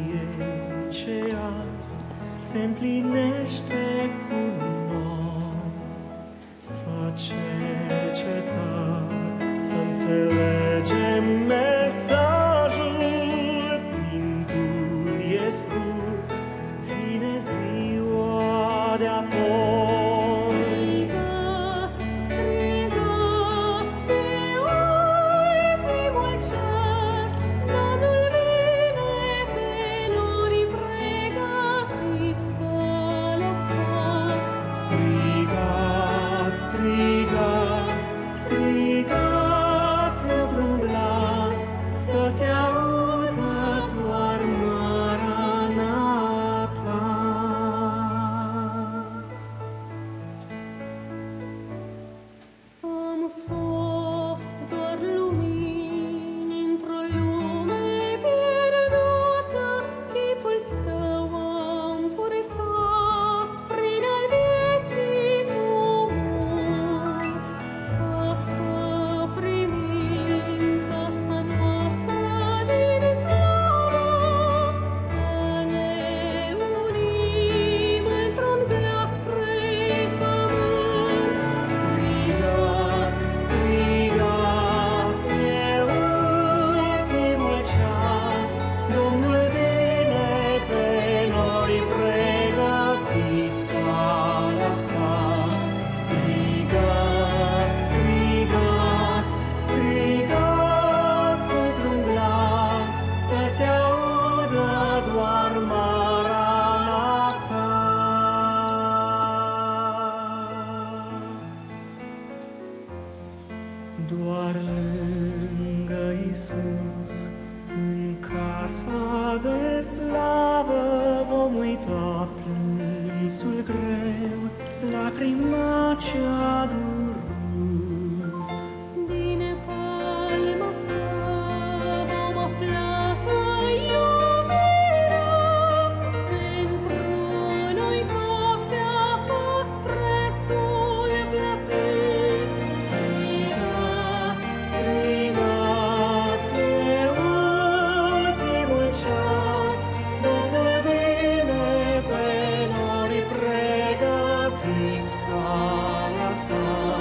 Evangheliei ce azi se împlinește cu noi. Să cercetăm, să înțelegem mesajul, timpul e scurt, vine ziua de apoi. Strigați într-un glas, să se audă doar Maranata. Am fost doar lumini într-o lume pierdută, chipul său am purtat prin al vieții tumult, ca să primim casa noastră din slavă, să ne unim într-un glas spre pământ. Strigați, strigați, e ultimul ceas, Domnul vine pe noi, pregătiți calea sa. Strigați, strigați, strigați într-un glas, să se audă doar Maranata. Doar lângă Iisus, în casa de slavă, vom uita plânsul greu, lacrima ce-a durut. Din palma sa vom afla că iubirea pentru noi toți a fost prețul plătit. Strigați, strigați, e ultimul ceas, Domnul vine pe noi, pregătiți calea sa.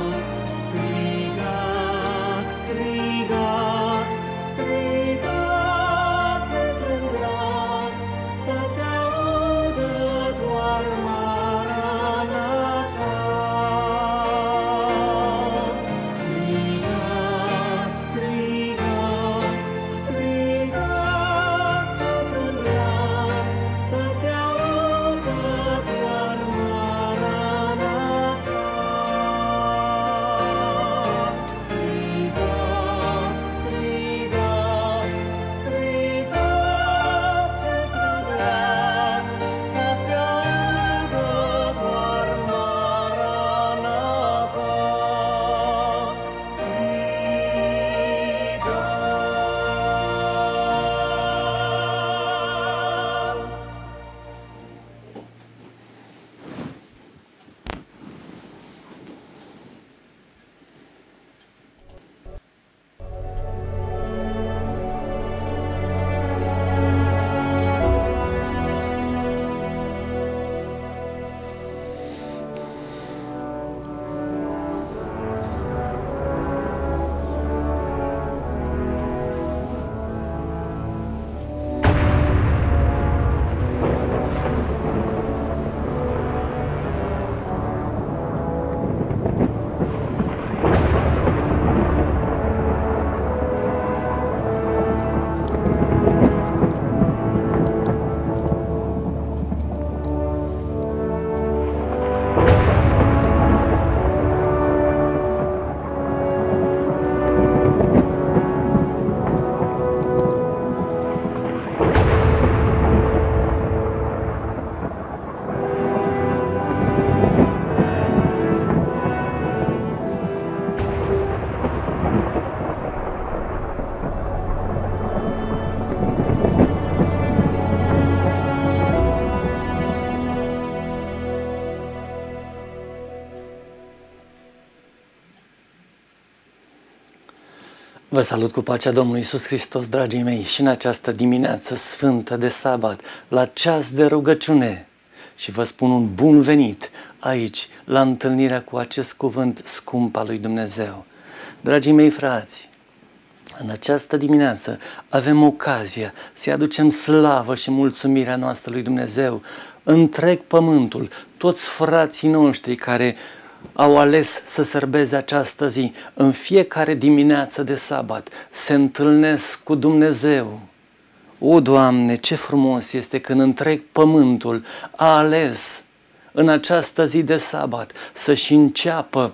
Vă salut cu pacea Domnului Iisus Hristos, dragii mei, și în această dimineață sfântă de sabat, la ceas de rugăciune. Și vă spun un bun venit aici, la întâlnirea cu acest cuvânt scump al lui Dumnezeu. Dragii mei frați, în această dimineață avem ocazia să-i aducem slavă și mulțumirea noastră lui Dumnezeu. Întreg pământul, toți frații noștri care au ales să sărbeze această zi, în fiecare dimineață de sabat, se întâlnesc cu Dumnezeu. O, Doamne, ce frumos este când întreg pământul a ales în această zi de sabat să-și înceapă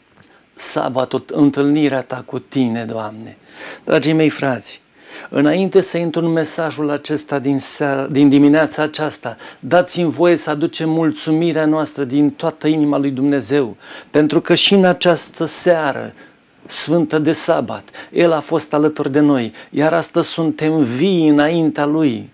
sabatul, întâlnirea Ta cu Tine, Doamne. Dragii mei frați, înainte să intru în mesajul acesta din dimineața aceasta, dați-mi voie să aducem mulțumirea noastră din toată inima lui Dumnezeu, pentru că și în această seară sfântă de sabat, El a fost alături de noi, iar astăzi suntem vii înaintea Lui.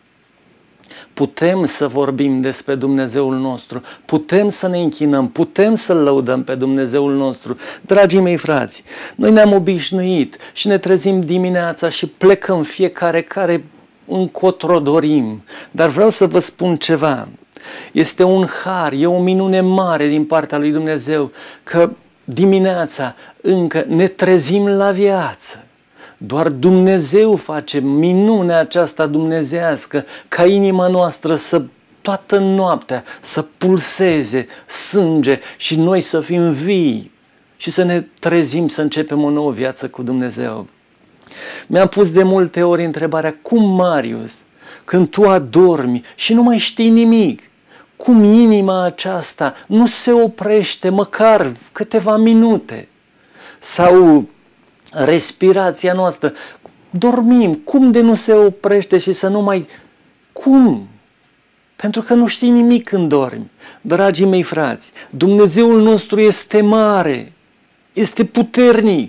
Putem să vorbim despre Dumnezeul nostru, putem să ne închinăm, putem să-L lăudăm pe Dumnezeul nostru. Dragii mei frați, noi ne-am obișnuit și ne trezim dimineața și plecăm fiecare care încotro dorim. Dar vreau să vă spun ceva. Este un har, e o minune mare din partea lui Dumnezeu că dimineața încă ne trezim la viață. Doar Dumnezeu face minunea aceasta dumnezească ca inima noastră să toată noaptea să pulseze sânge și noi să fim vii și să ne trezim să începem o nouă viață cu Dumnezeu. Mi-am pus de multe ori întrebarea, cum, Marius, când tu adormi și nu mai știi nimic, cum inima aceasta nu se oprește măcar câteva minute? Sau respirația noastră, dormim, cum de nu se oprește și să nu mai... Cum? Pentru că nu știi nimic când dormi. Dragii mei frați, Dumnezeul nostru este mare, este puternic,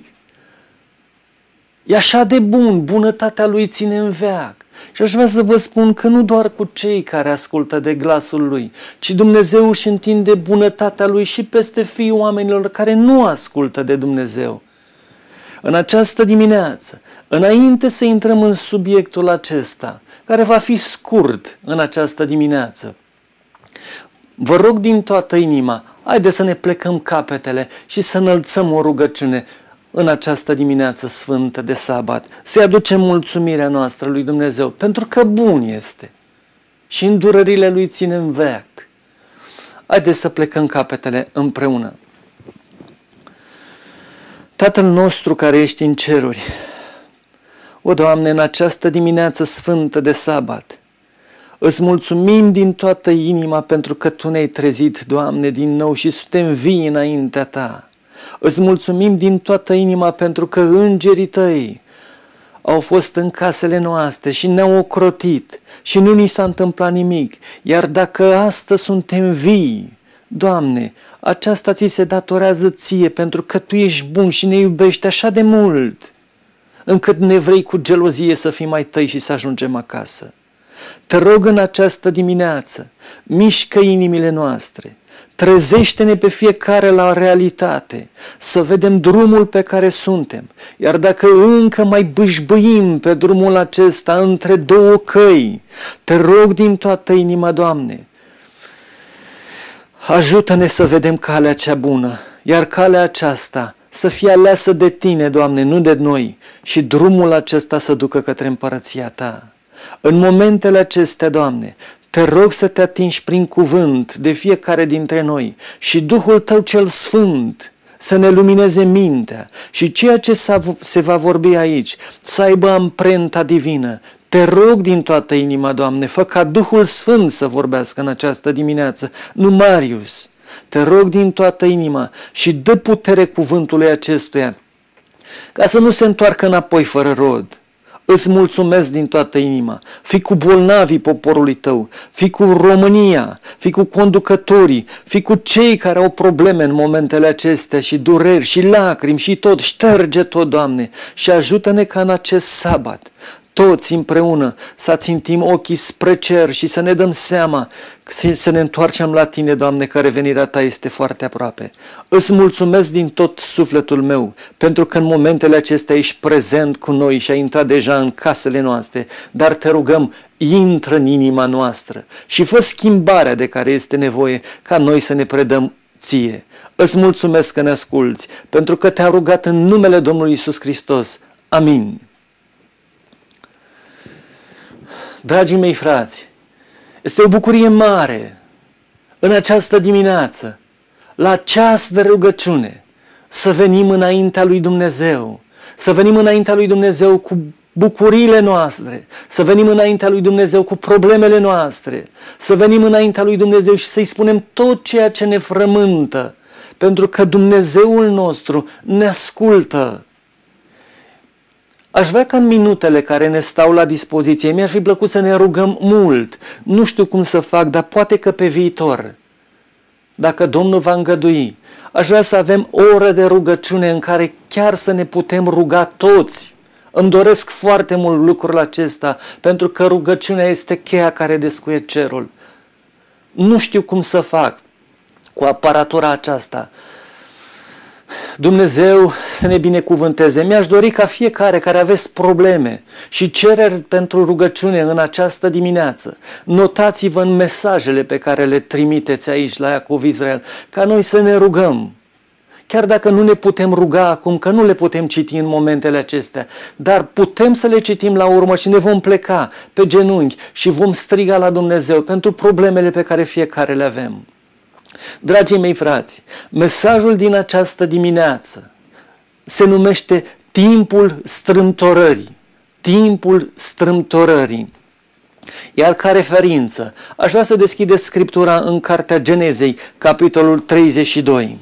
e așa de bun, bunătatea Lui ține în veac. Și aș vrea să vă spun că nu doar cu cei care ascultă de glasul Lui, ci Dumnezeu își întinde bunătatea Lui și peste fiii oamenilor care nu ascultă de Dumnezeu. În această dimineață, înainte să intrăm în subiectul acesta, care va fi scurt în această dimineață, vă rog din toată inima, haideți să ne plecăm capetele și să înălțăm o rugăciune în această dimineață sfântă de sabat, să-i aducem mulțumirea noastră lui Dumnezeu, pentru că bun este și îndurările Lui țin în veac. Haideți să plecăm capetele împreună. Tatăl nostru care ești în ceruri, o, Doamne, în această dimineață sfântă de sabat, îți mulțumim din toată inima pentru că Tu ne-ai trezit, Doamne, din nou și suntem vii înaintea Ta. Îți mulțumim din toată inima pentru că îngerii Tăi au fost în casele noastre și ne-au ocrotit și nu ni s-a întâmplat nimic. Iar dacă astăzi suntem vii, Doamne, aceasta ți se datorează Ție pentru că Tu ești bun și ne iubești așa de mult, încât ne vrei cu gelozie să fim ai Tăi și să ajungem acasă. Te rog în această dimineață, mișcă inimile noastre, trezește-ne pe fiecare la realitate, să vedem drumul pe care suntem, iar dacă încă mai bâșbâim pe drumul acesta între două căi, te rog din toată inima, Doamne, ajută-ne să vedem calea cea bună, iar calea aceasta să fie aleasă de Tine, Doamne, nu de noi, și drumul acesta să ducă către împărăția Ta. În momentele acestea, Doamne, Te rog să Te atingi prin cuvânt de fiecare dintre noi și Duhul Tău cel Sfânt să ne lumineze mintea și ceea ce se va vorbi aici să aibă amprenta divină. Te rog din toată inima, Doamne, fă ca Duhul Sfânt să vorbească în această dimineață, nu Marius. Te rog din toată inima și dă putere cuvântului acestuia, ca să nu se întoarcă înapoi fără rod. Îți mulțumesc din toată inima. Fii cu bolnavii poporului Tău, fii cu România, fii cu conducătorii, fii cu cei care au probleme în momentele acestea și dureri și lacrimi și tot. Șterge tot, Doamne, și ajută-ne ca în acest sabat toți împreună să țintim ochii spre cer și să ne dăm seama, să ne întoarcem la Tine, Doamne, că revenirea Ta este foarte aproape. Îți mulțumesc din tot sufletul meu, pentru că în momentele acestea ești prezent cu noi și ai intrat deja în casele noastre, dar Te rugăm, intră în inima noastră și fă schimbarea de care este nevoie ca noi să ne predăm Ție. Îți mulțumesc că ne asculți, pentru că Te-am rugat în numele Domnului Iisus Hristos. Amin. Dragii mei frați, este o bucurie mare în această dimineață, la ceas de rugăciune, să venim înaintea lui Dumnezeu, să venim înaintea lui Dumnezeu cu bucuriile noastre, să venim înaintea lui Dumnezeu cu problemele noastre, să venim înaintea lui Dumnezeu și să-i spunem tot ceea ce ne frământă, pentru că Dumnezeul nostru ne ascultă. Aș vrea ca în minutele care ne stau la dispoziție, mi-ar fi plăcut să ne rugăm mult. Nu știu cum să fac, dar poate că pe viitor, dacă Domnul va îngădui, aș vrea să avem o oră de rugăciune în care chiar să ne putem ruga toți. Îmi doresc foarte mult lucrul acesta, pentru că rugăciunea este cheia care descuie cerul. Nu știu cum să fac cu aparatura aceasta. Dumnezeu să ne binecuvânteze. Mi-aș dori ca fiecare care aveți probleme și cereri pentru rugăciune în această dimineață, notați-vă în mesajele pe care le trimiteți aici la Iacov Israel, ca noi să ne rugăm. Chiar dacă nu ne putem ruga acum, că nu le putem citi în momentele acestea, dar putem să le citim la urmă și ne vom pleca pe genunchi și vom striga la Dumnezeu pentru problemele pe care fiecare le avem. Dragii mei frați, mesajul din această dimineață se numește timpul strâmtorării. Timpul strâmtorării. Iar ca referință, aș vrea să deschideți Scriptura în Cartea Genezei, capitolul 32.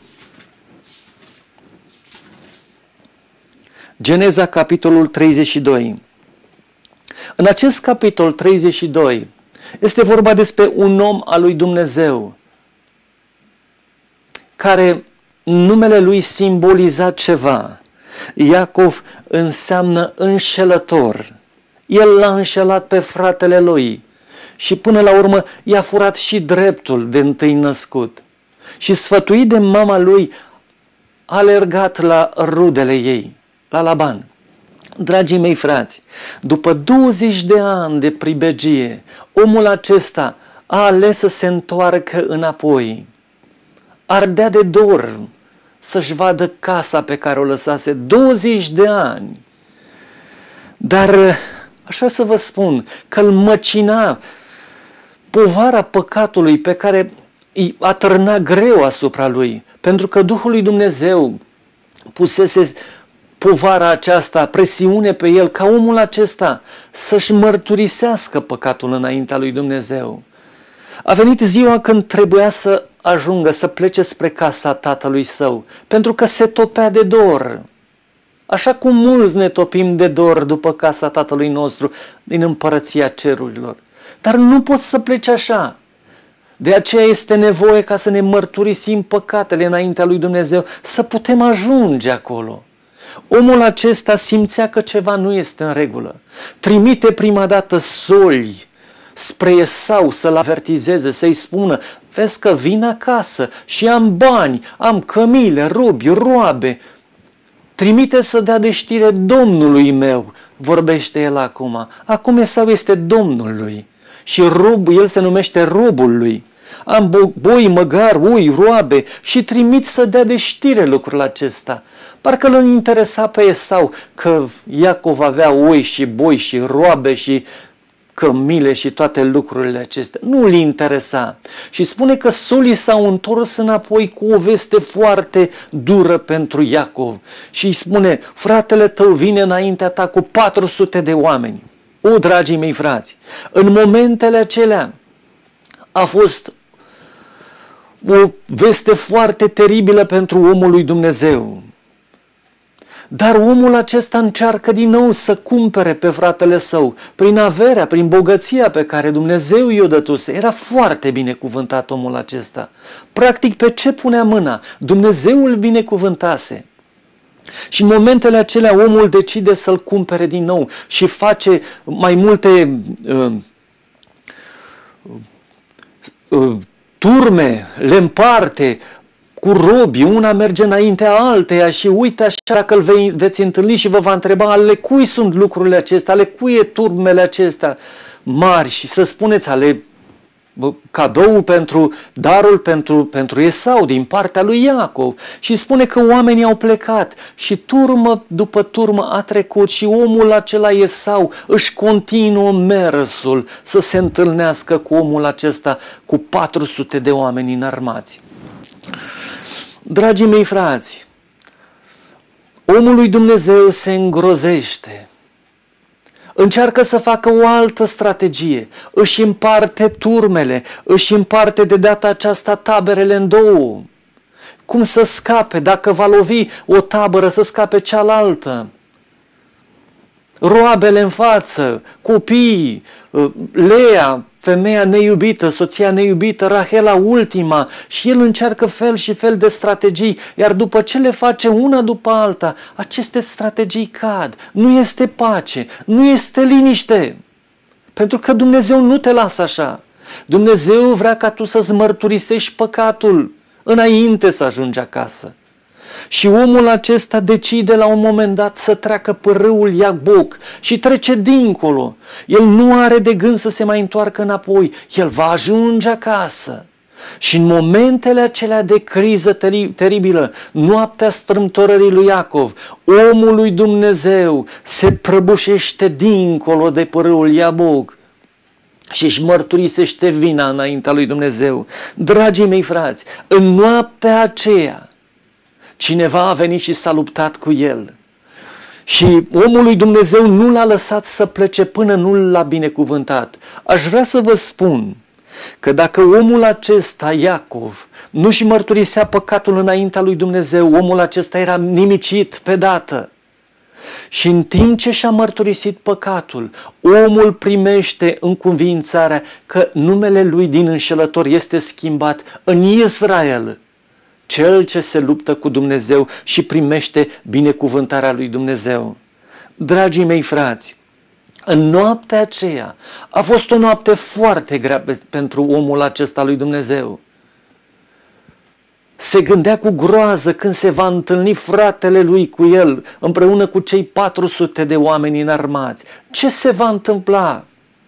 Geneza, capitolul 32. În acest capitol 32 este vorba despre un om al lui Dumnezeu, care numele lui simboliza ceva. Iacov înseamnă înșelător. El l-a înșelat pe fratele lui și până la urmă i-a furat și dreptul de întâi născut. Și sfătuit de mama lui, a alergat la rudele ei, la Laban. Dragii mei frați, după 20 de ani de pribegie, omul acesta a ales să se întoarcă înapoi. Ardea de dor să-și vadă casa pe care o lăsase 20 de ani. Dar aș vrea să vă spun că îl măcina povara păcatului pe care îi atârna greu asupra lui, pentru că Duhul lui Dumnezeu pusese povara aceasta, presiune pe el, ca omul acesta să-și mărturisească păcatul înaintea lui Dumnezeu. A venit ziua când trebuia să ajungă să plece spre casa tatălui său, pentru că se topea de dor. Așa cum mulți ne topim de dor după casa tatălui nostru din împărăția cerurilor. Dar nu poți să pleci așa. De aceea este nevoie ca să ne mărturisim păcatele înaintea lui Dumnezeu, să putem ajunge acolo. Omul acesta simțea că ceva nu este în regulă. Trimite prima dată soli spre Esau să-l avertizeze, să-i spună: vezi că vin acasă și am bani, am cămile, robi, roabe. Trimite să dea de știre Domnului meu, vorbește el acum. Acum Esau este Domnul lui și el se numește robul lui. Am boi, măgar, ui, roabe și trimit să dea de știre lucrul acesta. Parcă îl interesa pe Esau că Iacov avea oi și boi și roabe și cămile și toate lucrurile acestea. Nu îl interesa. Și spune că solii s-au întors înapoi cu o veste foarte dură pentru Iacov. Și îi spune: fratele tău vine înaintea ta cu 400 de oameni. O, dragii mei frați, în momentele acelea a fost o veste foarte teribilă pentru omul lui Dumnezeu. Dar omul acesta încearcă din nou să cumpere pe fratele său prin averea, prin bogăția pe care Dumnezeu i-o dătuse. Era foarte binecuvântat omul acesta. Practic, pe ce punea mâna? Dumnezeu îl binecuvântase. Și în momentele acelea omul decide să-l cumpere din nou și face mai multe turme, le împarte cu robii, una merge înaintea alteia și uite așa dacă îl veți întâlni și vă va întreba ale cui sunt lucrurile acestea, ale cui e turmele acestea mari și să spuneți ale cadou pentru darul pentru Esau din partea lui Iacov și spune că oamenii au plecat și turmă după turmă a trecut și omul acela Esau își continuă mersul să se întâlnească cu omul acesta cu 400 de oameni înarmați. Dragii mei frați, omul lui Dumnezeu se îngrozește. Încearcă să facă o altă strategie, își împarte turmele, își împarte de data aceasta taberele în două. Cum să scape, dacă va lovi o tabără, să scape cealaltă. Roabele în față, copiii, Lea, femeia neiubită, soția neiubită, Rahela ultima și el încearcă fel și fel de strategii, iar după ce le face una după alta, aceste strategii cad, nu este pace, nu este liniște, pentru că Dumnezeu nu te lasă așa. Dumnezeu vrea ca tu să-ți mărturisești păcatul înainte să ajungi acasă. Și omul acesta decide la un moment dat să treacă pe râul Iaboc și trece dincolo. El nu are de gând să se mai întoarcă înapoi. El va ajunge acasă. Și în momentele acelea de criză teribilă, noaptea strâmtorării lui Iacov, omul lui Dumnezeu se prăbușește dincolo de pe râul Iaboc și își mărturisește vina înaintea lui Dumnezeu. Dragii mei frați, în noaptea aceea, cineva a venit și s-a luptat cu el. Și omul lui Dumnezeu nu l-a lăsat să plece până nu l-a binecuvântat. Aș vrea să vă spun că dacă omul acesta, Iacov, nu-și mărturisea păcatul înaintea lui Dumnezeu, omul acesta era nimicit pe dată. Și în timp ce și-a mărturisit păcatul, omul primește încuviințarea că numele lui din înșelător este schimbat în Israel, cel ce se luptă cu Dumnezeu și primește binecuvântarea lui Dumnezeu. Dragii mei frați, în noaptea aceea a fost o noapte foarte grea pentru omul acesta lui Dumnezeu. Se gândea cu groază când se va întâlni fratele lui cu el, împreună cu cei 400 de oameni înarmați. Ce se va întâmpla?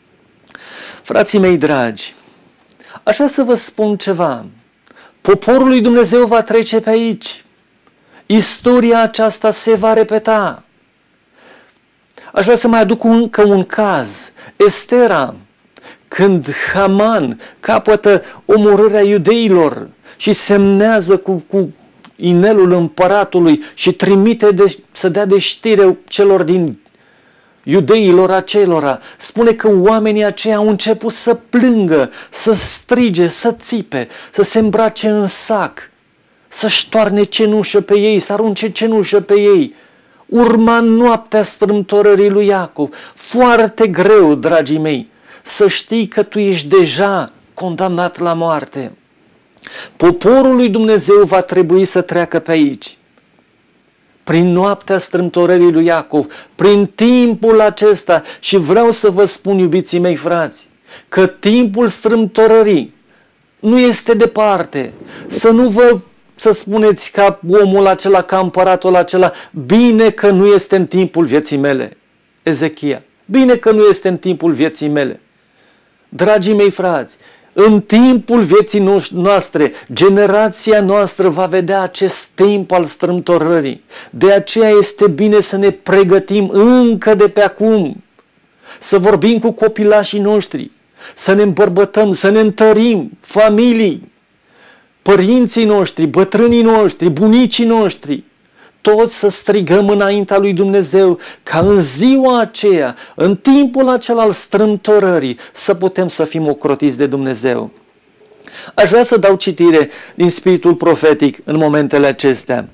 Frații mei dragi, aș vrea să vă spun ceva. Poporul lui Dumnezeu va trece pe aici. Istoria aceasta se va repeta. Aș vrea să mai aduc încă un caz. Estera, când Haman capătă omorârea iudeilor și semnează cu inelul împăratului și trimite să dea de știre celor din iudeilor acelora, spune că oamenii aceia au început să plângă, să strige, să țipe, să se îmbrace în sac, să-și toarne cenușă pe ei, să arunce cenușă pe ei. Urma noaptea strâmtorării lui Iacov. Foarte greu, dragii mei, să știi că tu ești deja condamnat la moarte. Poporul lui Dumnezeu va trebui să treacă pe aici. Prin noaptea strâmtorării lui Iacov, prin timpul acesta, și vreau să vă spun, iubiții mei frați, că timpul strâmtorării nu este departe. Să spuneți ca omul acela, ca împăratul acela, bine că nu este în timpul vieții mele. Ezechia, bine că nu este în timpul vieții mele. Dragii mei frați, în timpul vieții noastre, generația noastră va vedea acest timp al strâmtorării. De aceea este bine să ne pregătim încă de pe acum, să vorbim cu copilașii noștri, să ne îmbărbătăm, să ne întărim, familii, părinții noștri, bătrânii noștri, bunicii noștri, toți să strigăm înaintea lui Dumnezeu ca în ziua aceea, în timpul acela al strâmtorării, să putem să fim ocrotiți de Dumnezeu. Aș vrea să dau citire din spiritul profetic în momentele acestea.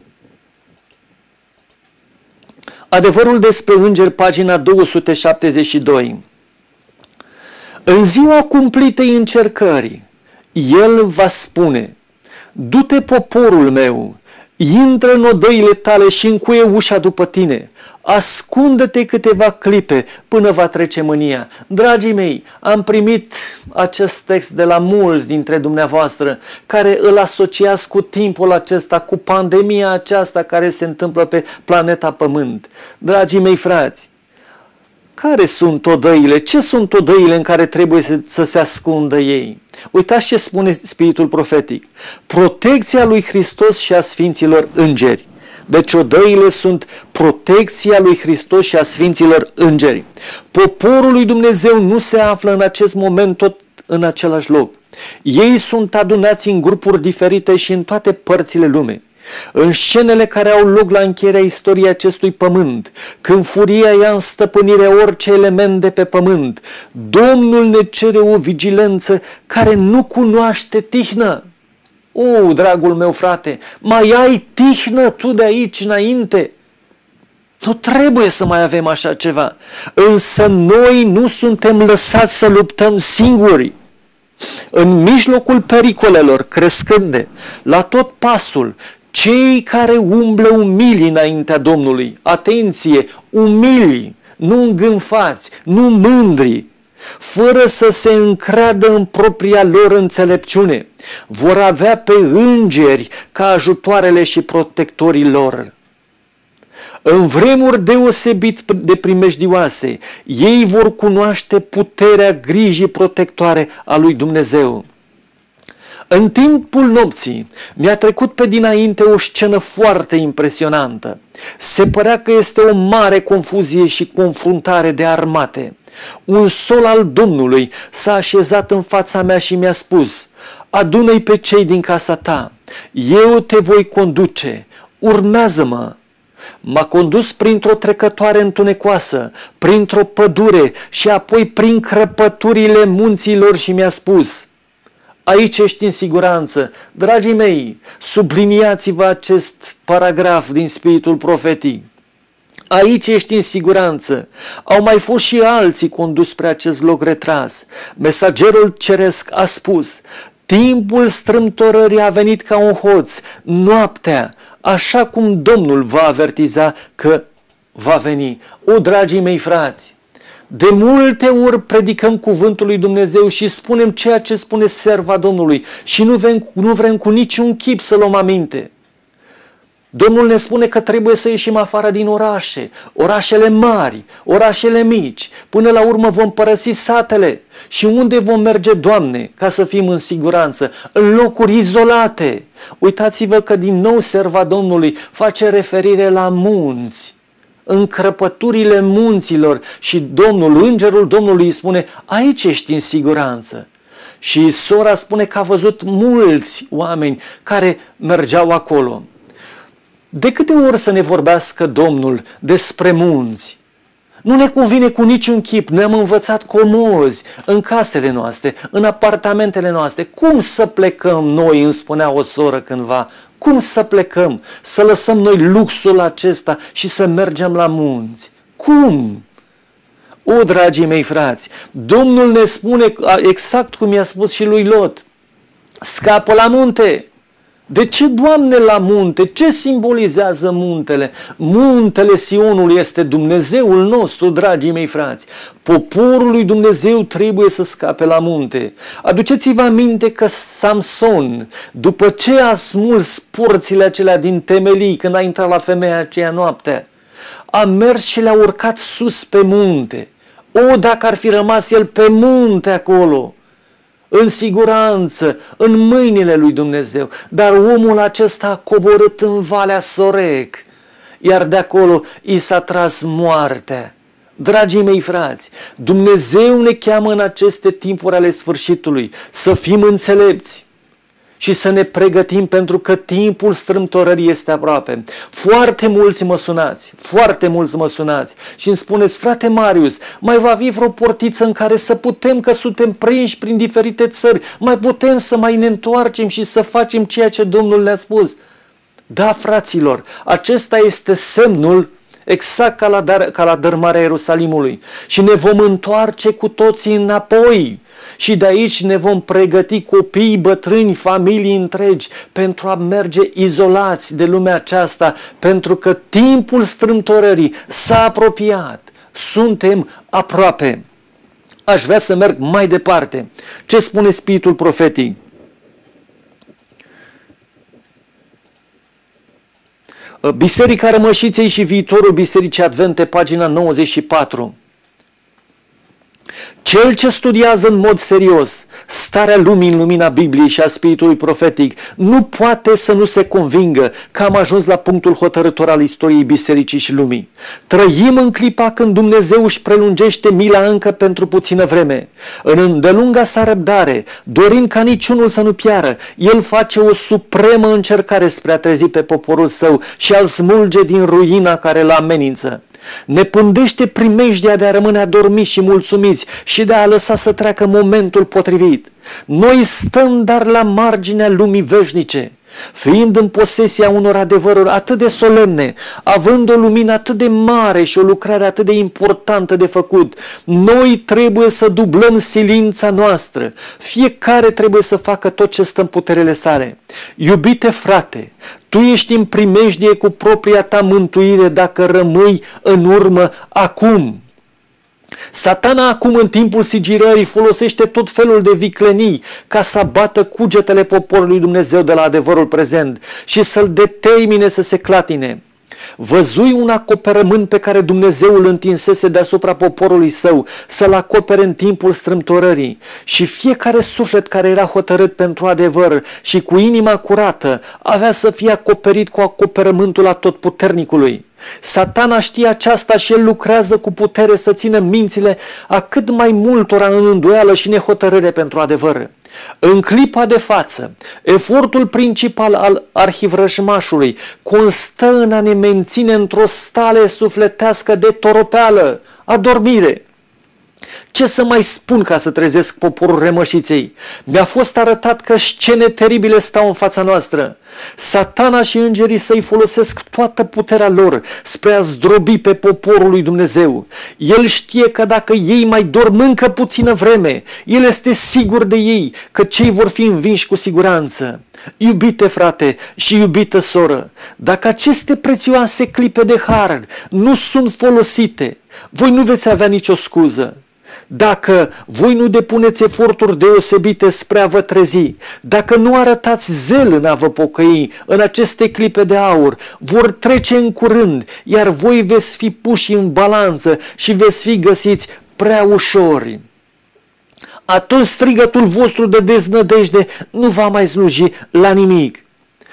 Adevărul despre îngeri, pagina 272. În ziua cumplitei încercării, El va spune: du-te, poporul meu, intră în odăile tale și încuie ușa după tine. Ascunde-te câteva clipe până va trece mânia. Dragii mei, am primit acest text de la mulți dintre dumneavoastră care îl asociați cu timpul acesta, cu pandemia aceasta care se întâmplă pe planeta Pământ. Dragii mei frați, care sunt odăile? Ce sunt odăile în care trebuie să se ascundă ei? Uitați ce spune Spiritul Profetic. Protecția lui Hristos și a Sfinților Îngeri. Deci odăile sunt protecția lui Hristos și a Sfinților Îngeri. Poporul lui Dumnezeu nu se află în acest moment tot în același loc. Ei sunt adunați în grupuri diferite și în toate părțile lumii. În scenele care au loc la încheierea istoriei acestui pământ, când furia ia în stăpânire orice element de pe pământ, Domnul ne cere o vigilență care nu cunoaște tihnă. O, dragul meu frate, mai ai tihnă tu de aici înainte? Nu trebuie să mai avem așa ceva. Însă noi nu suntem lăsați să luptăm singuri. În mijlocul pericolelor crescânde, la tot pasul, cei care umblă umili înaintea Domnului, atenție, umili, nu îngânfați, nu mândri, fără să se încreadă în propria lor înțelepciune, vor avea pe îngeri ca ajutoarele și protectorii lor. În vremuri deosebit de primejdioase, ei vor cunoaște puterea grijii protectoare a lui Dumnezeu. În timpul nopții mi-a trecut pe dinainte o scenă foarte impresionantă. Se părea că este o mare confuzie și confruntare de armate. Un sol al Domnului s-a așezat în fața mea și mi-a spus: adună-i pe cei din casa ta, eu te voi conduce, urmează-mă. M-a condus printr-o trecătoare întunecoasă, printr-o pădure și apoi prin crăpăturile munților și mi-a spus: aici ești în siguranță. Dragii mei, subliniați-vă acest paragraf din Spiritul Profetic. Aici ești în siguranță. Au mai fost și alții conduși spre acest loc retras. Mesagerul ceresc a spus: timpul strâmtorării a venit ca un hoț, noaptea, așa cum Domnul va avertiza că va veni. O, dragii mei frați, de multe ori predicăm cuvântul lui Dumnezeu și spunem ceea ce spune serva Domnului și nu vrem cu niciun chip să luăm aminte. Domnul ne spune că trebuie să ieșim afară din orașe, orașele mari, orașele mici, până la urmă vom părăsi satele. Și unde vom merge, Doamne, ca să fim în siguranță? În locuri izolate. Uitați-vă că din nou serva Domnului face referire la munți, în crăpăturile munților și Domnul, îngerul Domnului îi spune: aici ești în siguranță. Și sora spune că a văzut mulți oameni care mergeau acolo. De câte ori să ne vorbească Domnul despre munți? Nu ne convine cu niciun chip. Noi am învățat comozi în casele noastre, în apartamentele noastre. Cum să plecăm noi, îmi spunea o soră cândva, cum să plecăm, să lăsăm noi luxul acesta și să mergem la munți? Cum? O, dragii mei frați, Domnul ne spune exact cum i-a spus și lui Lot: scapă la munte. De ce, Doamne, la munte? Ce simbolizează muntele? Muntele Sionului este Dumnezeul nostru, dragii mei frați. Poporul lui Dumnezeu trebuie să scape la munte. Aduceți-vă aminte că Samson, după ce a smuls porțile acelea din temelii, când a intrat la femeia aceea noaptea, a mers și le-a urcat sus pe munte. O, dacă ar fi rămas el pe munte acolo, în siguranță, în mâinile lui Dumnezeu. Dar omul acesta a coborât în Valea Sorec, iar de acolo i s-a tras moartea. Dragii mei frați, Dumnezeu ne cheamă în aceste timpuri ale sfârșitului să fim înțelepți și să ne pregătim, pentru că timpul strâmtorării este aproape. Foarte mulți mă sunați și îmi spuneți: frate Marius, mai va fi vreo portiță în care să putem, că suntem prinși prin diferite țări, mai putem să mai ne întoarcem și să facem ceea ce Domnul ne-a spus? Da, fraților, acesta este semnul exact ca la dărâmarea Ierusalimului și ne vom întoarce cu toții înapoi. Și de aici ne vom pregăti copii, bătrâni, familii întregi pentru a merge izolați de lumea aceasta, pentru că timpul strâmtorării s-a apropiat. Suntem aproape. Aș vrea să merg mai departe. Ce spune spiritul profetic? Biserica Rămășiței și viitorul Bisericii Advente, pagina 94. Cel ce studiază în mod serios starea lumii în lumina Bibliei și a spiritului profetic nu poate să nu se convingă că am ajuns la punctul hotărător al istoriei bisericii și lumii. Trăim în clipa când Dumnezeu își prelungește mila încă pentru puțină vreme. În îndelunga sa răbdare, dorind ca niciunul să nu piară, El face o supremă încercare spre a trezi pe poporul său și a-l smulge din ruina care îl amenință. Ne pândește primejdia de a rămâne adormiți și mulțumiți și de a lăsa să treacă momentul potrivit. Noi stăm dar la marginea lumii veșnice, fiind în posesia unor adevăruri atât de solemne, având o lumină atât de mare și o lucrare atât de importantă de făcut. Noi trebuie să dublăm silința noastră. Fiecare trebuie să facă tot ce stă în puterile sale. Iubite frate, tu ești în primejdie cu propria ta mântuire dacă rămâi în urmă acum. Satana acum, în timpul sigilării, folosește tot felul de viclenii ca să abată cugetele poporului Dumnezeu de la adevărul prezent și să-l determine să se clatine. Văzui un acoperământ pe care Dumnezeu îl întinsese deasupra poporului său, să-l acopere în timpul strâmtorării, și fiecare suflet care era hotărât pentru adevăr și cu inima curată avea să fie acoperit cu acoperământul atotputernicului. Satana știe aceasta și el lucrează cu putere să țină mințile a cât mai multora în îndoială și nehotărâre pentru adevăr. În clipa de față, efortul principal al arhivrăjmașului constă în a ne menține într-o stare sufletească de toropeală, adormire. Ce să mai spun ca să trezesc poporul Rămășiței? Mi-a fost arătat că scene teribile stau în fața noastră. Satana și îngerii săi folosesc toată puterea lor spre a zdrobi pe poporul lui Dumnezeu. El știe că dacă ei mai dorm încă puțină vreme, el este sigur de ei că cei vor fi învinși cu siguranță. Iubite frate și iubită soră, dacă aceste prețioase clipe de har nu sunt folosite, voi nu veți avea nicio scuză. Dacă voi nu depuneți eforturi deosebite spre a vă trezi, dacă nu arătați zel în a vă pocăi în aceste clipe de aur, vor trece în curând, iar voi veți fi puși în balanță și veți fi găsiți prea ușori. Atunci strigătul vostru de deznădejde nu va mai sluji la nimic.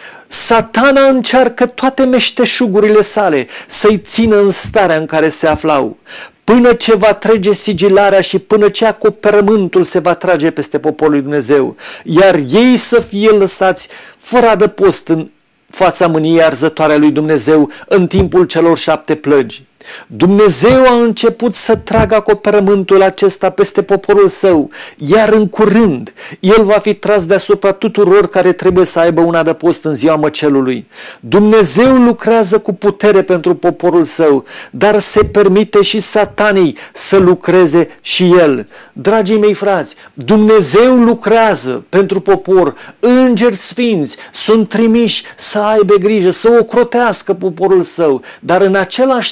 Satana încearcă toate meșteșugurile sale să-i țină în starea în care se aflau, până ce va trage sigilarea și până ce acoperământul se va trage peste poporul lui Dumnezeu, iar ei să fie lăsați fără adăpost în fața mâniei arzătoare a lui Dumnezeu în timpul celor 7 plăgi. Dumnezeu a început să tragă acoperământul acesta peste poporul său, iar în curând el va fi tras deasupra tuturor care trebuie să aibă un adăpost în ziua măcelului. Dumnezeu lucrează cu putere pentru poporul său, dar se permite și Satanei să lucreze și el. Dragii mei frați, Dumnezeu lucrează pentru popor, îngeri sfinți sunt trimiși să aibă grijă, să ocrotească poporul său, dar în același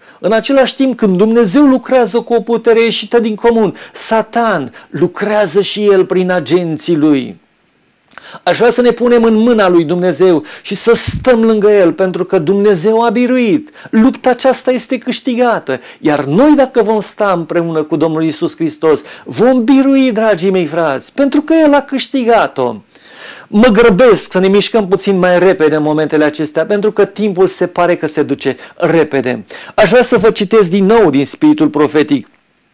timp când Dumnezeu lucrează cu o putere ieșită din comun, Satan lucrează și el prin agenții lui. Aș vrea să ne punem în mâna lui Dumnezeu și să stăm lângă el, pentru că Dumnezeu a biruit. Lupta aceasta este câștigată, iar noi, dacă vom sta împreună cu Domnul Iisus Hristos, vom birui, dragii mei frați, pentru că el a câștigat-o. Mă grăbesc să ne mișcăm puțin mai repede în momentele acestea, pentru că timpul se pare că se duce repede. Aș vrea să vă citesc din nou din spiritul profetic.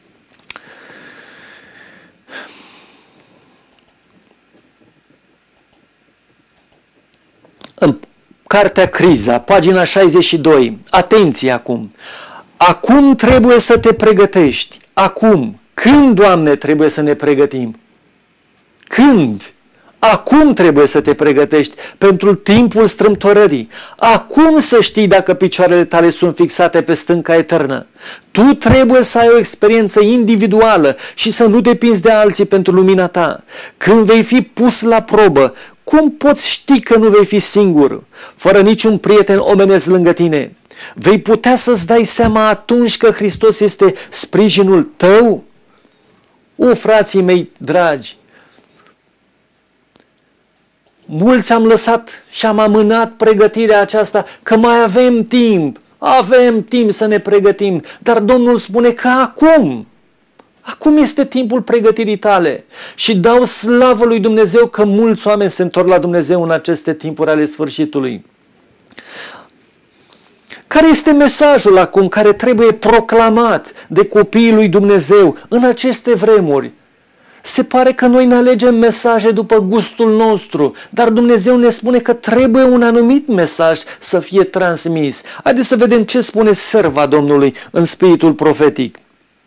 În cartea Criza, pagina 62. Atenție acum! Acum trebuie să te pregătești. Acum. Când, Doamne, trebuie să ne pregătim? Când? Acum trebuie să te pregătești pentru timpul strâmtorării. Acum să știi dacă picioarele tale sunt fixate pe stânca eternă. Tu trebuie să ai o experiență individuală și să nu depinzi de alții pentru lumina ta. Când vei fi pus la probă, cum poți ști că nu vei fi singur, fără niciun prieten omenesc lângă tine? Vei putea să-ți dai seama atunci că Hristos este sprijinul tău? Frații mei dragi, mulți am lăsat și am amânat pregătirea aceasta, că mai avem timp să ne pregătim, dar Domnul spune că acum este timpul pregătirii tale și dau slavă lui Dumnezeu că mulți oameni se întorc la Dumnezeu în aceste timpuri ale sfârșitului. Care este mesajul acum care trebuie proclamat de copiii lui Dumnezeu în aceste vremuri? Se pare că noi ne alegem mesaje după gustul nostru, dar Dumnezeu ne spune că trebuie un anumit mesaj să fie transmis. Haideți să vedem ce spune serva Domnului în spiritul profetic.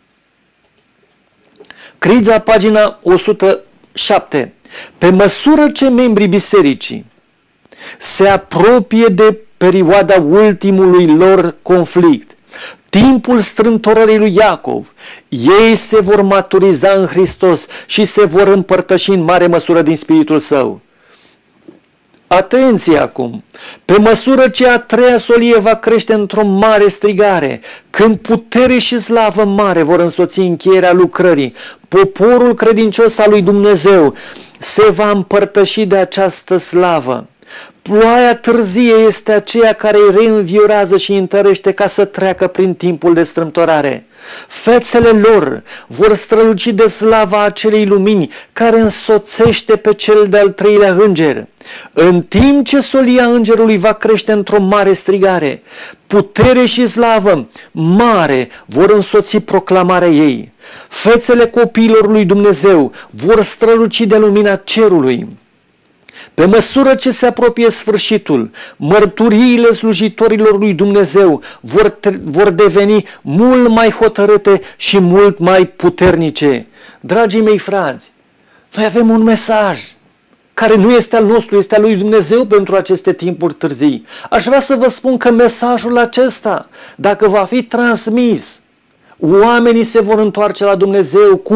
Criza, pagina 107. Pe măsură ce membrii bisericii se apropie de perioada ultimului lor conflict, timpul strâmtorării lui Iacov, ei se vor maturiza în Hristos și se vor împărtăși în mare măsură din spiritul său. Atenție acum! Pe măsură ce a treia solie va crește într-o mare strigare, când putere și slavă mare vor însoți încheierea lucrării, poporul credincios al lui Dumnezeu se va împărtăși de această slavă. Ploaia târzie este aceea care îi reînviorează și îi întărește ca să treacă prin timpul de strâmtorare. Fețele lor vor străluci de slava acelei lumini care însoțește pe cel de-al treilea înger. În timp ce solia îngerului va crește într-o mare strigare, putere și slavă mare vor însoți proclamarea ei. Fețele copiilor lui Dumnezeu vor străluci de lumina cerului. Pe măsură ce se apropie sfârșitul, mărturiile slujitorilor lui Dumnezeu vor deveni mult mai hotărâte și mult mai puternice. Dragii mei frați, noi avem un mesaj care nu este al nostru, este al lui Dumnezeu pentru aceste timpuri târzii. Aș vrea să vă spun că mesajul acesta, dacă va fi transmis, oamenii se vor întoarce la Dumnezeu cu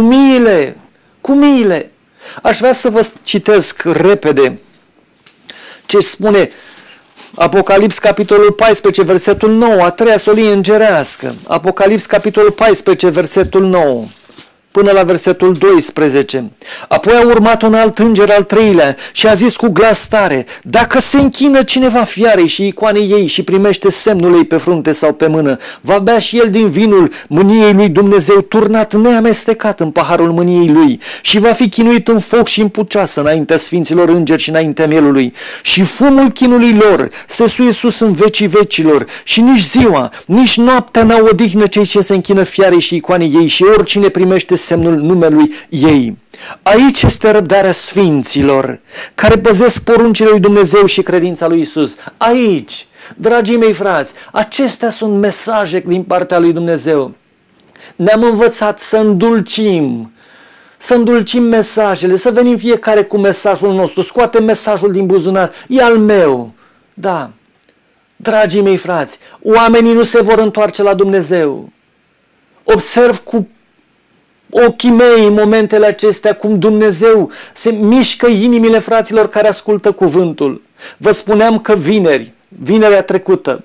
miile. Aș vrea să vă citesc repede ce spune Apocalips, capitolul 14, versetul 9, a treia solie îngerească. Apocalips, capitolul 14, versetul 9, până la versetul 12. Apoi a urmat un alt înger, al treilea, și a zis cu glas tare: dacă se închină cineva fiarei și icoanei ei și primește semnul ei pe frunte sau pe mână, va bea și el din vinul mâniei lui Dumnezeu, turnat neamestecat în paharul mâniei lui, și va fi chinuit în foc și în pucioasă înaintea sfinților îngeri și înaintea mielului. Și fumul chinului lor se suie sus în vecii vecilor, și nici ziua, nici noaptea n-au odihnă cei ce se închină fiarei și icoanei ei și oricine primește semnul numelui ei. Aici este răbdarea sfinților care păzesc poruncile lui Dumnezeu și credința lui Isus. Aici, dragii mei frați, acestea sunt mesaje din partea lui Dumnezeu. Ne-am învățat să îndulcim mesajele, să venim fiecare cu mesajul nostru, scoatem mesajul din buzunar, e al meu. Da, dragii mei frați, oamenii nu se vor întoarce la Dumnezeu. Observ cu ochii mei în momentele acestea cum Dumnezeu se mișcă inimile fraților care ascultă cuvântul. Vă spuneam că vinerea trecută,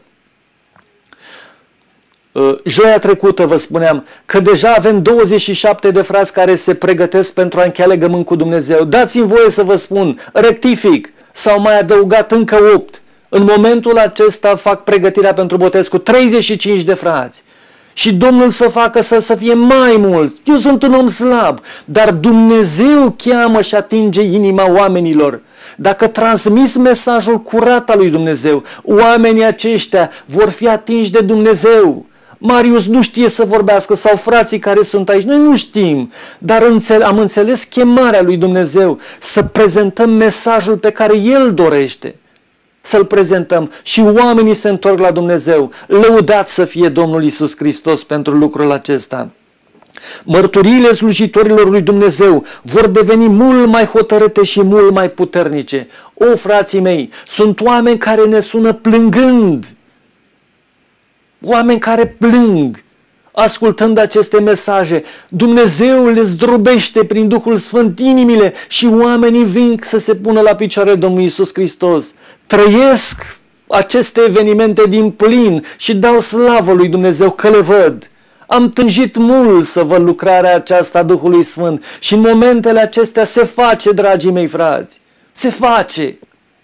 joia trecută vă spuneam că deja avem 27 de frați care se pregătesc pentru a încheia legământ cu Dumnezeu. Dați-mi voie să vă spun, rectific, s-au mai adăugat încă 8. În momentul acesta fac pregătirea pentru botez cu 35 de frați. Și Domnul să facă să fie mai mulți. Eu sunt un om slab, dar Dumnezeu cheamă și atinge inima oamenilor. Dacă transmiți mesajul curat al lui Dumnezeu, oamenii aceștia vor fi atinși de Dumnezeu. Marius nu știe să vorbească, sau frații care sunt aici, noi nu știm, dar am înțeles chemarea lui Dumnezeu să prezentăm mesajul pe care El dorește să-l prezentăm și oamenii se întorc la Dumnezeu. Lăudați să fie Domnul Iisus Hristos pentru lucrul acesta. Mărturiile slujitorilor lui Dumnezeu vor deveni mult mai hotărâte și mult mai puternice. O, frații mei, sunt oameni care ne sună plângând. Oameni care plâng ascultând aceste mesaje. Dumnezeu le zdrobește prin Duhul Sfânt inimile și oamenii vin să se pună la picioare Domnului Iisus Hristos. Trăiesc aceste evenimente din plin și dau slavă lui Dumnezeu că le văd. Am tânjit mult să văd lucrarea aceasta a Duhului Sfânt și în momentele acestea se face, dragii mei frați, se face.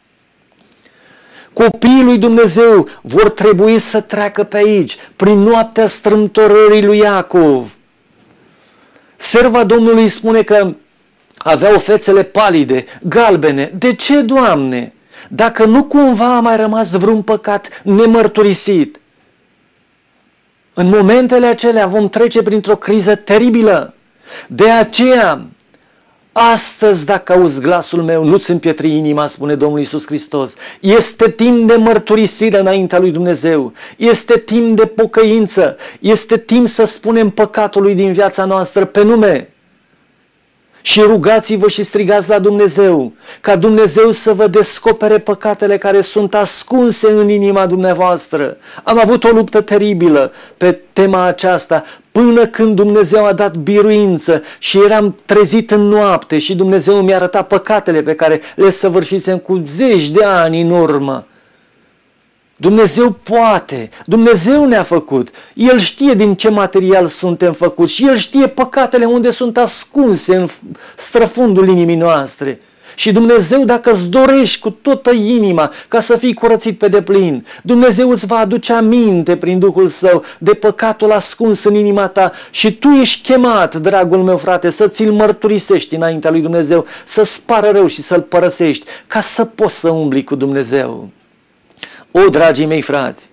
Copiii lui Dumnezeu vor trebui să treacă pe aici, prin noaptea strâmtorării lui Iacov. Serva Domnului spune că aveau fețele palide, galbene. De ce, Doamne? Dacă nu cumva a mai rămas vreun păcat nemărturisit. În momentele acelea vom trece printr-o criză teribilă. De aceea, astăzi, dacă auzi glasul meu, nu-ți împietri inima, spune Domnul Iisus Hristos. Este timp de mărturisire înaintea lui Dumnezeu. Este timp de pocăință. Este timp să spunem păcatului din viața noastră pe nume. Și rugați-vă și strigați la Dumnezeu, ca Dumnezeu să vă descopere păcatele care sunt ascunse în inima dumneavoastră. Am avut o luptă teribilă pe tema aceasta, până când Dumnezeu a dat biruință și eram trezit în noapte și Dumnezeu mi-a arătat păcatele pe care le săvârșisem cu zeci de ani în urmă. Dumnezeu poate, Dumnezeu ne-a făcut, El știe din ce material suntem făcuți și El știe păcatele unde sunt ascunse în străfundul inimii noastre. Și Dumnezeu, dacă îți dorești cu toată inima ca să fii curățit pe deplin, Dumnezeu îți va aduce aminte prin Duhul Său de păcatul ascuns în inima ta și tu ești chemat, dragul meu frate, să ți-l mărturisești înaintea lui Dumnezeu, să-ți pară rău și să-l părăsești, ca să poți să umbli cu Dumnezeu. O, dragii mei frați,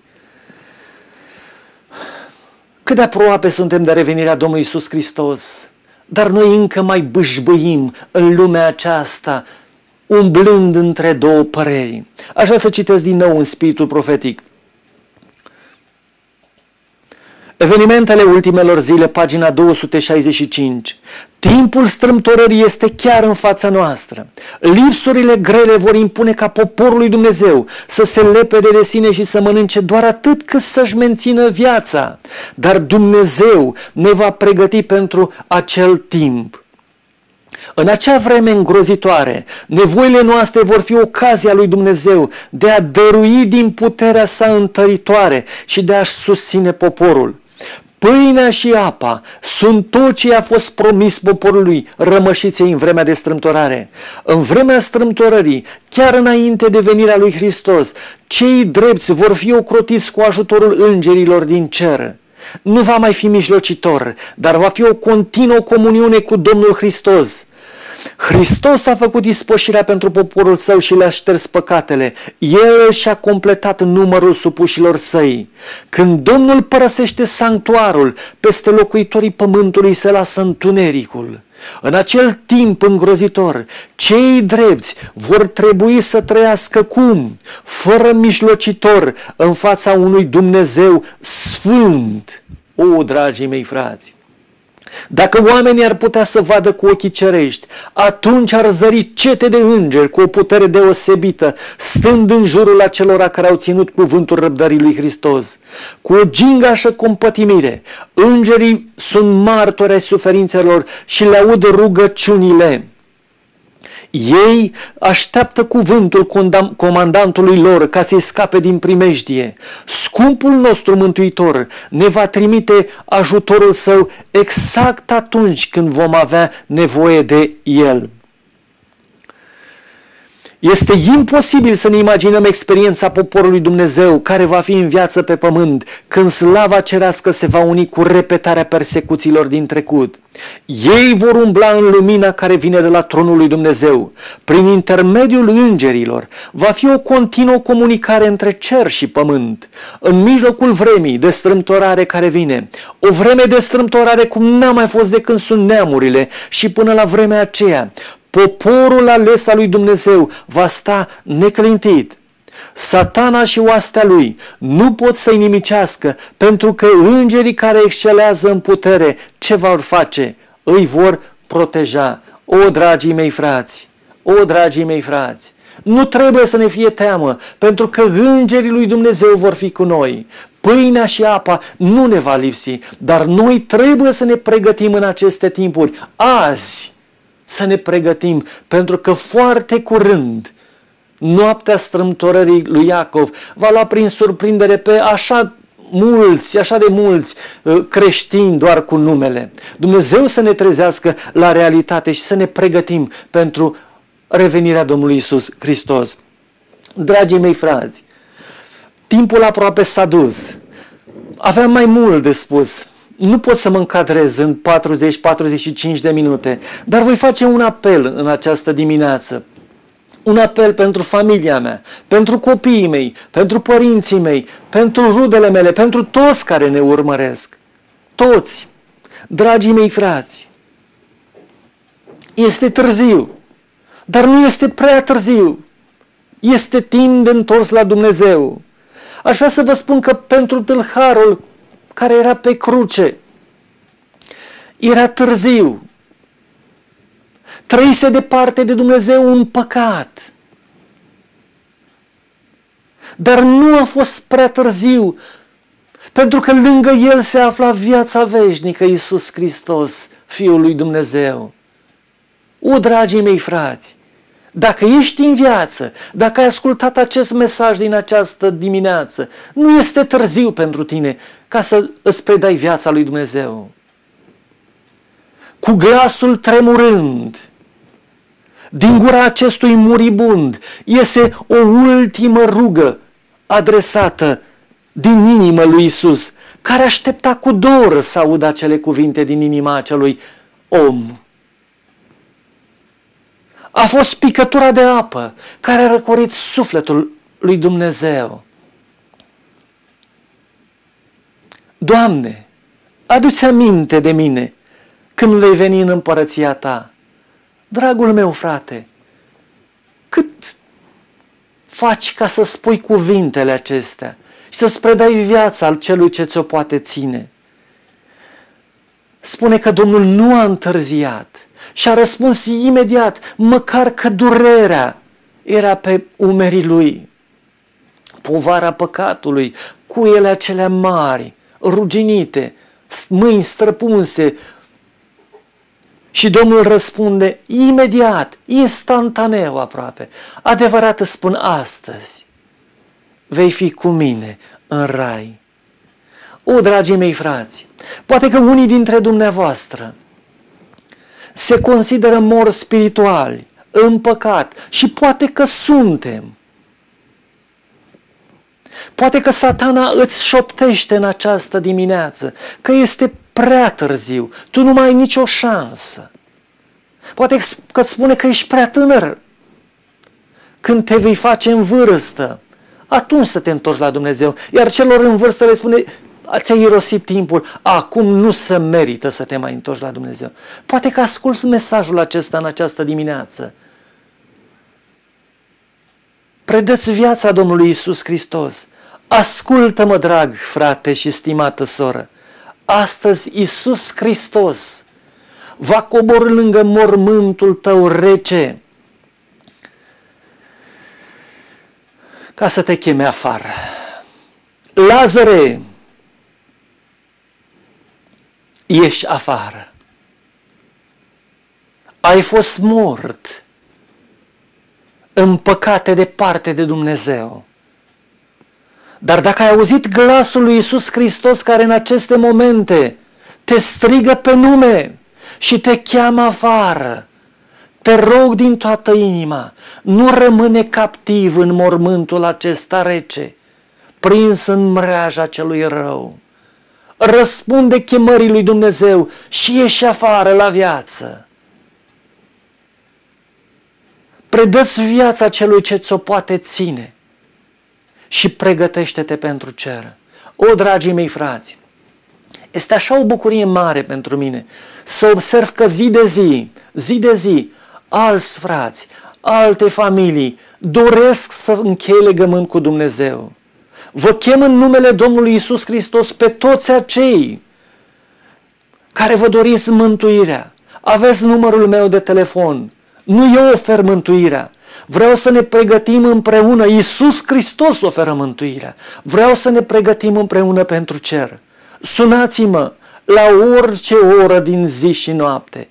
cât de aproape suntem de revenirea Domnului Iisus Hristos, dar noi încă mai bâșbâim în lumea aceasta, umblând între două păreri. Aș vrea să citesc din nou în spiritul profetic. Evenimentele ultimelor zile, pagina 265. Timpul strâmtorării este chiar în fața noastră. Lipsurile grele vor impune ca poporul lui Dumnezeu să se lepede de sine și să mănânce doar atât cât să-și mențină viața. Dar Dumnezeu ne va pregăti pentru acel timp. În acea vreme îngrozitoare, nevoile noastre vor fi ocazia lui Dumnezeu de a dărui din puterea sa întăritoare și de a-și susține poporul. Pâinea și apa sunt tot ce a fost promis poporului rămășiței în vremea de strâmtorare. În vremea strâmtorării, chiar înainte de venirea lui Hristos, cei drepți vor fi ocrotiți cu ajutorul îngerilor din cer. Nu va mai fi mijlocitor, dar va fi o continuă comuniune cu Domnul Hristos. Hristos a făcut ispășirea pentru poporul său și le-a șters păcatele. El și-a completat numărul supușilor săi. Când Domnul părăsește sanctuarul, peste locuitorii pământului se lasă întunericul. În acel timp îngrozitor, cei drepți vor trebui să trăiască cum? Fără mijlocitor, în fața unui Dumnezeu sfânt. O, dragii mei frați! Dacă oamenii ar putea să vadă cu ochii cerești, atunci ar zări cete de îngeri cu o putere deosebită, stând în jurul acelora care au ținut cuvântul răbdării lui Hristos. Cu o gingașă compătimire, îngerii sunt martori ai suferințelor și le aud rugăciunile. Ei așteaptă cuvântul comandantului lor ca să-i scape din primejdie. Scumpul nostru Mântuitor ne va trimite ajutorul său exact atunci când vom avea nevoie de el. Este imposibil să ne imaginăm experiența poporului Dumnezeu care va fi în viață pe pământ când slava cerească se va uni cu repetarea persecuțiilor din trecut. Ei vor umbla în lumina care vine de la tronul lui Dumnezeu. Prin intermediul îngerilor va fi o continuă comunicare între cer și pământ. În mijlocul vremii de strâmtorare care vine, o vreme de strâmtorare cum n-a mai fost de când sunt neamurile și până la vremea aceea, poporul ales al lui Dumnezeu va sta neclintit. Satana și oastea lui nu pot să-i nimicească, pentru că îngerii care excelează în putere, ce vor face? Îi vor proteja. O, dragii mei frați, o, dragii mei frați, nu trebuie să ne fie teamă, pentru că îngerii lui Dumnezeu vor fi cu noi. Pâinea și apa nu ne va lipsi, dar noi trebuie să ne pregătim în aceste timpuri. Azi să ne pregătim, pentru că foarte curând noaptea strâmtorării lui Iacov va lua prin surprindere pe așa de mulți creștini doar cu numele. Dumnezeu să ne trezească la realitate și să ne pregătim pentru revenirea Domnului Iisus Hristos. Dragii mei frați, timpul aproape s-a dus. Aveam mai mult de spus. Nu pot să mă încadrez în 40-45 de minute, dar voi face un apel în această dimineață. Un apel pentru familia mea, pentru copiii mei, pentru părinții mei, pentru rudele mele, pentru toți care ne urmăresc. Toți, dragii mei frați, este târziu, dar nu este prea târziu. Este timp de întors la Dumnezeu. Aș vrea să vă spun că pentru tâlharul care era pe cruce, era târziu. Trăise departe de Dumnezeu în păcat. Dar nu a fost prea târziu, pentru că lângă el se afla viața veșnică, Iisus Hristos, Fiul lui Dumnezeu. O, dragii mei frați, dacă ești în viață, dacă ai ascultat acest mesaj din această dimineață, nu este târziu pentru tine ca să îți predai viața lui Dumnezeu. Cu glasul tremurând, din gura acestui muribund iese o ultimă rugă adresată din inima lui Iisus, care aștepta cu dor să audă acele cuvinte din inima acelui om. A fost picătura de apă care a răcorit sufletul lui Dumnezeu. Doamne, adu-ți aminte de mine când vei veni în împărăția Ta. Dragul meu frate, cât faci ca să spui cuvintele acestea și să-ți predai viața al celui ce ți-o poate ține? Spune că Domnul nu a întârziat și a răspuns imediat, măcar că durerea era pe umerii lui. Povara păcatului, cuiele acelea mari, ruginite, mâini străpunse. Și Domnul răspunde imediat, instantaneu aproape. Adevărat îți spun astăzi, vei fi cu mine în rai. O, dragii mei frați, poate că unii dintre dumneavoastră se consideră morți spirituali, în păcat, și poate că suntem. Poate că Satana îți șoptește în această dimineață că este prea târziu, tu nu mai ai nicio șansă. Poate că îți spune că ești prea tânăr. Când te vei face în vârstă, atunci să te întorci la Dumnezeu. Iar celor în vârstă le spune, ți-ai irosit timpul, acum nu se merită să te mai întorci la Dumnezeu. Poate că asculți mesajul acesta în această dimineață. Predă-ți viața Domnului Iisus Hristos. Ascultă-mă, drag frate și stimată soră. Astăzi Iisus Hristos va coborî lângă mormântul tău rece ca să te cheme afară. Lazare, ieși afară. Ai fost mort în păcate departe de Dumnezeu. Dar dacă ai auzit glasul lui Iisus Hristos care în aceste momente te strigă pe nume și te cheamă afară, te rog din toată inima, nu rămâne captiv în mormântul acesta rece, prins în mreaja celui rău. Răspunde chemării lui Dumnezeu și ieși afară la viață. Predă-ți viața celui ce ți-o poate ține și pregătește-te pentru cer. O, dragii mei frați, este așa o bucurie mare pentru mine să observ că zi de zi, alți frați, alte familii doresc să încheie legământ cu Dumnezeu. Vă chem în numele Domnului Iisus Hristos pe toți acei care vă doriți mântuirea. Aveți numărul meu de telefon. Nu eu ofer mântuirea. Vreau să ne pregătim împreună. Iisus Hristos oferă mântuirea. Vreau să ne pregătim împreună pentru cer. Sunați-mă la orice oră din zi și noapte.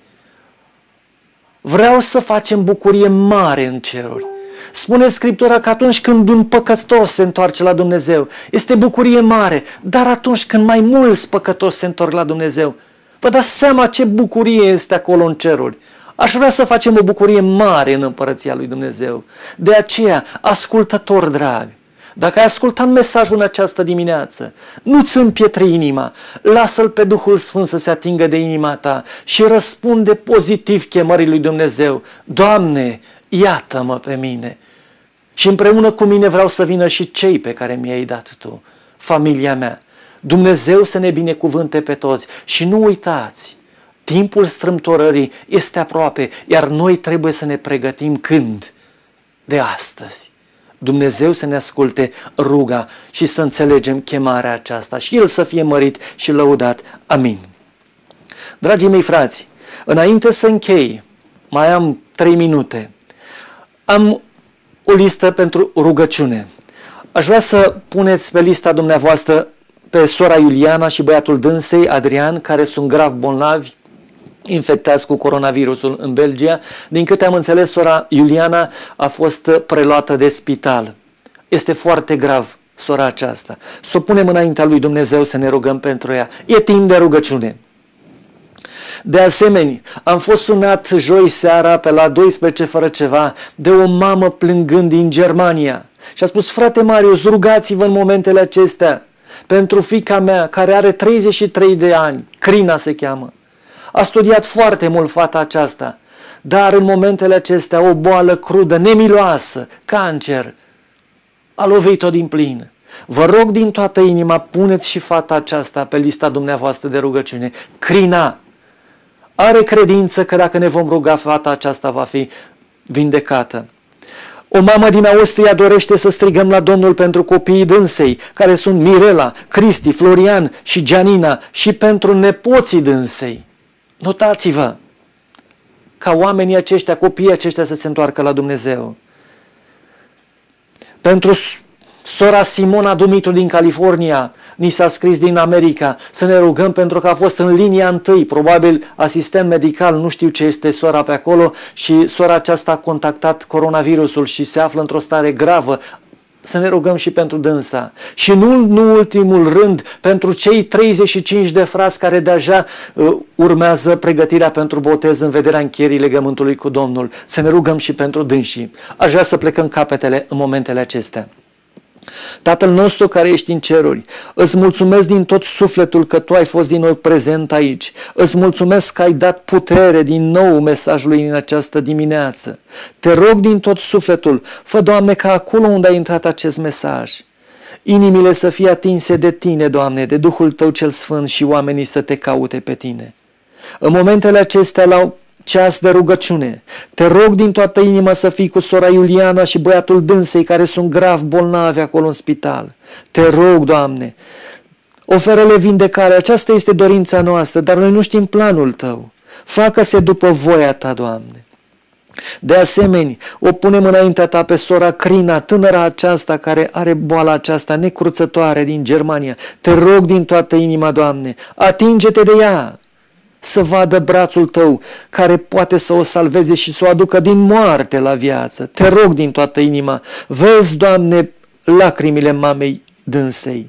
Vreau să facem bucurie mare în ceruri. Spune Scriptura că atunci când un păcătos se întoarce la Dumnezeu, este bucurie mare, dar atunci când mai mulți păcătoși se întorc la Dumnezeu, vă dați seama ce bucurie este acolo în ceruri. Aș vrea să facem o bucurie mare în împărăția lui Dumnezeu. De aceea, ascultător drag, dacă ai ascultat mesajul în această dimineață, nu-ți împietri inima, lasă-L pe Duhul Sfânt să se atingă de inima ta și răspunde pozitiv chemării lui Dumnezeu. Doamne, iată-mă pe mine și împreună cu mine vreau să vină și cei pe care mi-ai dat Tu, familia mea. Dumnezeu să ne binecuvânte pe toți și nu uitați, timpul strâmtorării este aproape, iar noi trebuie să ne pregătim când? De astăzi. Dumnezeu să ne asculte ruga și să înțelegem chemarea aceasta și El să fie mărit și lăudat. Amin. Dragii mei frați, înainte să închei, mai am 3 minute, am o listă pentru rugăciune. Aș vrea să puneți pe lista dumneavoastră pe sora Iuliana și băiatul dânsei, Adrian, care sunt grav bolnavi, infectați cu coronavirusul în Belgia. Din câte am înțeles, sora Iuliana a fost preluată de spital. Este foarte grav sora aceasta. Să o punem înaintea lui Dumnezeu să ne rugăm pentru ea. E timp de rugăciune. De asemenea, am fost sunat joi seara pe la 12 fără ceva de o mamă plângând din Germania. Și a spus: frate Marius, rugați-vă în momentele acestea pentru fiica mea care are 33 de ani, Crina se cheamă. A studiat foarte mult fata aceasta, dar în momentele acestea o boală crudă, nemiloasă, cancer, a lovit-o din plin. Vă rog din toată inima, puneți și fata aceasta pe lista dumneavoastră de rugăciune. Crina are credință că dacă ne vom ruga, fata aceasta va fi vindecată. O mamă din Austria dorește să strigăm la Domnul pentru copiii dânsei, care sunt Mirela, Cristi, Florian și Gianina, și pentru nepoții dânsei. Notați-vă ca oamenii aceștia, copiii aceștia să se întoarcă la Dumnezeu. Pentru sora Simona Dumitru din California, ni s-a scris din America să ne rugăm pentru că a fost în linia întâi, probabil asistent medical, nu știu ce este sora pe acolo, și sora aceasta a contactat coronavirusul și se află într-o stare gravă. Să ne rugăm și pentru dânsa. Și nu ultimul rând, pentru cei 35 de frați care deja urmează pregătirea pentru botez în vederea încheierii legământului cu Domnul. Să ne rugăm și pentru dânsii. Aș vrea să plecăm capetele în momentele acestea. Tatăl nostru care ești în ceruri, îți mulțumesc din tot sufletul că Tu ai fost din nou prezent aici. Îți mulțumesc că ai dat putere din nou mesajului în această dimineață. Te rog din tot sufletul, fă, Doamne, ca acolo unde a intrat acest mesaj, inimile să fie atinse de Tine, Doamne, de Duhul Tău cel Sfânt, și oamenii să Te caute pe Tine. În momentele acestea, la ceas de rugăciune, te rog din toată inima să fii cu sora Iuliana și băiatul dânsei care sunt grav bolnavi acolo în spital. Te rog, Doamne, oferă-le vindecare. Aceasta este dorința noastră, dar noi nu știm planul Tău. Facă-se după voia Ta, Doamne. De asemenea, o punem înaintea Ta pe sora Crina, tânăra aceasta care are boala aceasta necruțătoare din Germania. Te rog din toată inima, Doamne, atinge-te de ea, să vadă brațul Tău care poate să o salveze și să o aducă din moarte la viață. Te rog din toată inima, vezi, Doamne, lacrimile mamei dânsei.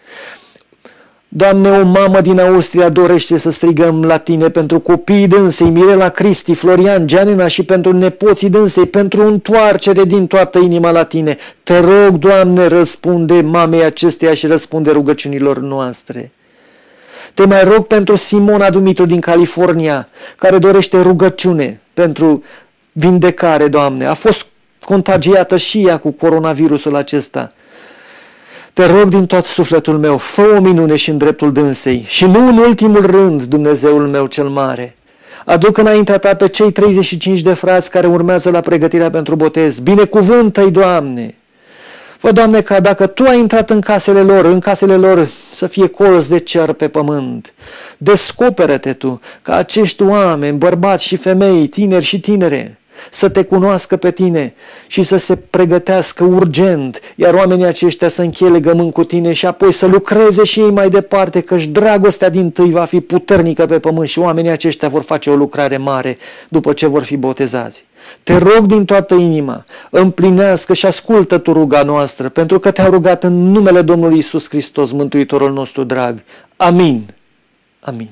Doamne, o mamă din Austria dorește să strigăm la Tine pentru copiii dânsei, Mirela, Cristi, Florian, Gianina, și pentru nepoții dânsei, pentru întoarcere din toată inima la Tine. Te rog, Doamne, răspunde mamei acesteia și răspunde rugăciunilor noastre. Te mai rog pentru Simona Dumitru din California, care dorește rugăciune pentru vindecare, Doamne. A fost contagiată și ea cu coronavirusul acesta. Te rog din tot sufletul meu, fă o minune și în dreptul dânsei. Și nu în ultimul rând, Dumnezeul meu cel mare, Aduc înaintea ta pe cei 35 de frați care urmează la pregătirea pentru botez. Binecuvântă-i, Doamne! Fă, Doamne, ca dacă Tu ai intrat în casele lor să fie colț de cer pe pământ. Descoperă-te Tu ca acești oameni, bărbați și femei, tineri și tinere, să Te cunoască pe Tine și să se pregătească urgent, iar oamenii aceștia să încheie legământ cu Tine și apoi să lucreze și ei mai departe, căci dragostea dintâi va fi puternică pe pământ și oamenii aceștia vor face o lucrare mare după ce vor fi botezați. Te rog din toată inima, împlinească și ascultă Tu ruga noastră, pentru că Te-am rugat în numele Domnului Iisus Hristos, Mântuitorul nostru drag. Amin. Amin.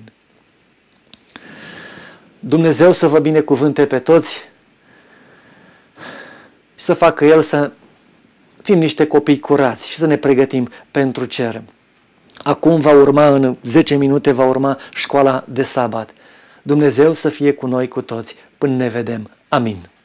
Dumnezeu să vă binecuvânte pe toți și să facă El să fim niște copii curați și să ne pregătim pentru cer. Acum va urma, în 10 minute, va urma școala de sabat. Dumnezeu să fie cu noi cu toți până ne vedem. Amin.